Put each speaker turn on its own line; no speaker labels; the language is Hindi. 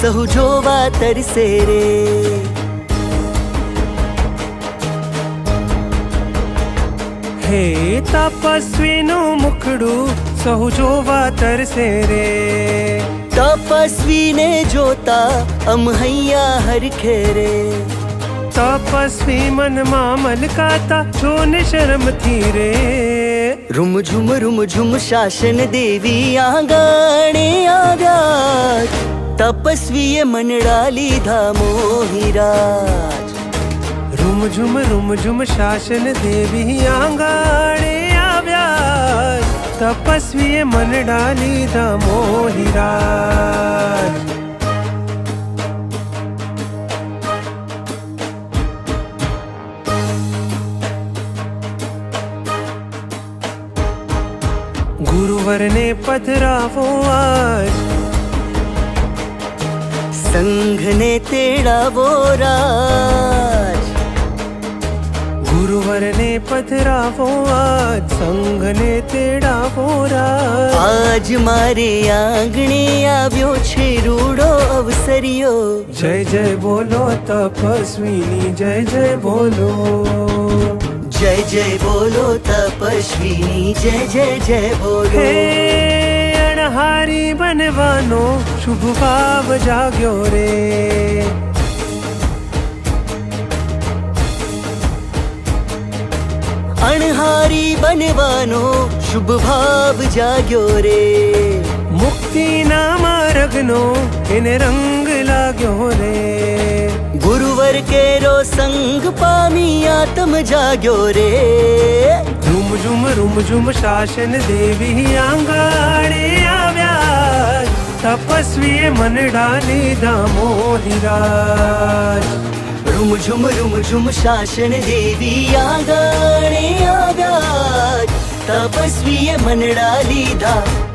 सहु जोवा तरसे रे।
हे तपस्वीनु मुखड़ू सहु जोवा तरसे रे।
तपस्वी ने जोता अमहैया हर खेरे।
तपस्वी मन मामल काता जो निशर्म थी रे।
रुम झुम शासन देवी आंगणे आव्या। तपस्वी मनडाली धा मोहिराज।
रुम झुम शासन देवी आंगणे आव्या। तपस्वी मनडाली धा मोहिराज। गुरुवर ने पधरावो आज।
संघ ने तेड़ावो राज।
गुरुवर ने पधरावो आज। संघ ने तेड़ावो राज।
आज मारे आंगणे आव्यो छे रूड़ो अवसरियो।
जय जय बोलो तपस्वीनी जय जय बोलो।
जय जय बोलो तपस्वीनी जय जय जय बोलो।
हे अणहारी बनवानो शुभ भाव जाग्यो रे।
अणहारी बनवानो शुभ भाव जाग्यो रे।
मुक्ति ना मार्गनो इने रंग लाग्यो रे।
गुरुवर केरो संग पामी आत्म जाग्यो रे।
रुम झुम शासन देवी आंगणे आव्या। तपस्वी मन डाली धा मोहिराज।
रुम झुम शासन देवी आंगणे आव्या। तपस्वी मन डाली धा